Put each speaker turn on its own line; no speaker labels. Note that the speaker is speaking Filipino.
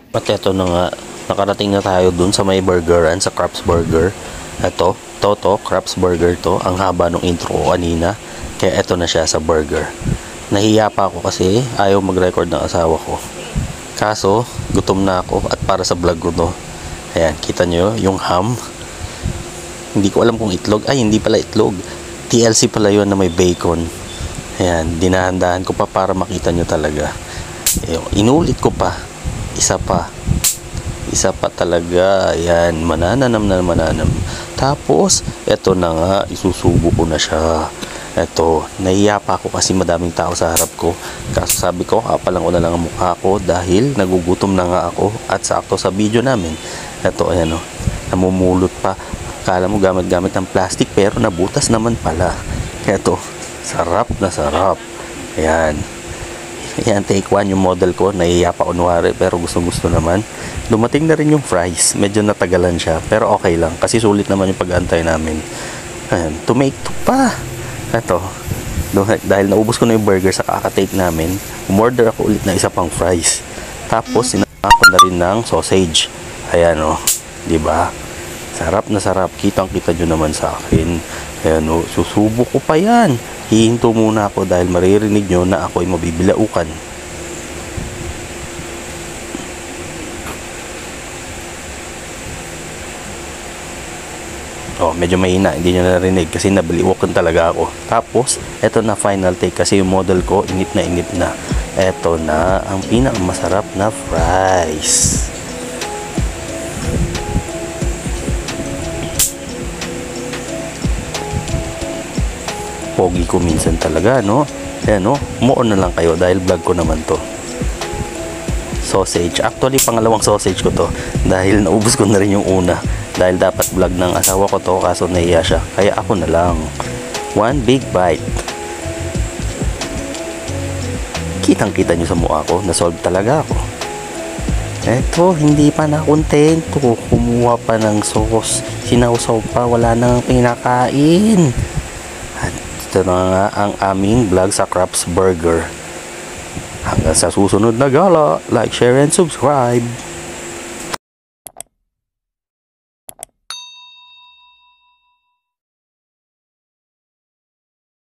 At eto na nga, nakarating na tayo dun sa may burgeran, sa Craps Burger. Eto, Craps Burger to. Ang haba ng intro ko kanina. Kaya eto na siya sa burger. Nahiya pa ako kasi ayaw mag-record ng asawa ko. Kaso, gutom na ako at para sa vlog ko to. Ayan, kita nyo yung ham. Hindi ko alam kung itlog. Ay, hindi pala itlog. TLC pala yun na may bacon. Ayan, dinahandahan ko pa para makita nyo talaga. Inulit ko pa. Isa pa talaga. Ayan, mananam. Tapos, eto na nga, isusubo ko na siya. Eto, nahiya pa ako kasi madaming tao sa harap ko. Kaso sabi ko, kapalang ko na lang ang mukha ko dahil nagugutom na nga ako. At sakto sa video namin, eto, ayan o, namumulot pa. Akala mo gamit-gamit ng plastic pero nabutas naman pala. Eto, sarap na sarap. Ayan. Ayan, take 1 yung model ko. Nahiya pa kunwari pero gusto naman. Dumating na rin yung fries. Medyo natagalan siya pero okay lang kasi sulit naman yung pag-antay namin. Ayan, to make 2 pa. Eto, dahil naubos ko na yung burger sa kakatake namin, umorder ako ulit na isa pang fries. Tapos, sinama ko na rin ng sausage. Ayan o, diba? Sarap na sarap. Kitang-kita nyo naman sa akin. Ayan o, susubo ko pa yan. Hihinto muna ako dahil maririnig nyo na ako'y mabibilaukan. Oh, medyo mahina, hindi nyo narinig kasi nabaliwakan talaga ako. Tapos, eto na final take kasi yung model ko init na. Eto na ang pinakamasarap na fries. Pogi ko minsan talaga, no? Ayan, no? Muon na lang kayo dahil vlog ko naman to. Sausage. Actually, pangalawang sausage ko to dahil naubos ko na rin yung una. Dahil dapat vlog ng asawa ko to kaso nahiya siya. Kaya ako na lang. One big bite. Kitang-kita nyo sa mukha ko. Nasolve talaga ako. Eto, hindi pa nakontento. Kumuha pa ng sauce. Sinausaw pa. Wala nang pinakain. At ito na nga ang aming vlog sa Craps Burger. Hanggang sa susunod na gala. Like, share, and subscribe.